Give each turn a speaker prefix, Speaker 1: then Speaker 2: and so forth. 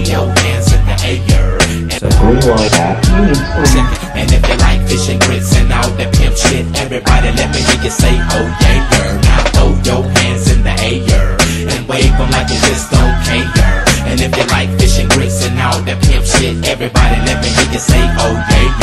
Speaker 1: your hands in the air.
Speaker 2: So who do I have?
Speaker 1: And if you like fish and grits and all that pimp shit, everybody let me hear you say, oh yeah. Now throw your hands in the air and wave them like you just don't care. And if you like fish and grits and all that pimp shit, everybody let me hear you say, oh yeah.